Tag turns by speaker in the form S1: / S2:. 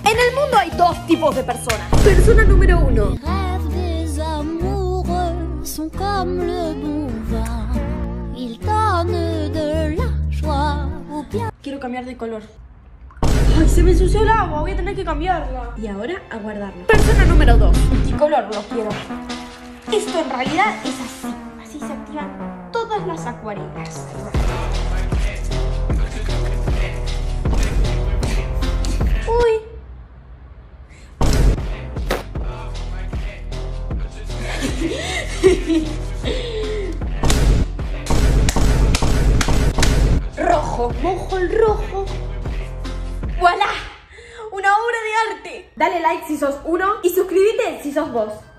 S1: En el mundo hay dos tipos de personas. Persona número 1.
S2: Les rêves des amoureux sont comme le bon vin. Ils donnent de la joie ou bien.
S1: Quiero cambiar de color. ¡Ay, se me ensució el agua! Voy a tener que cambiarla. Y ahora a guardarla. Persona número 2. Multicolor lo quiero. Esto en realidad es así. Así se activan todas las acuarelas. Uy. Rojo, mojo el rojo. ¡Voilá! ¡Una obra de arte! Dale like si sos uno y suscríbete si sos vos.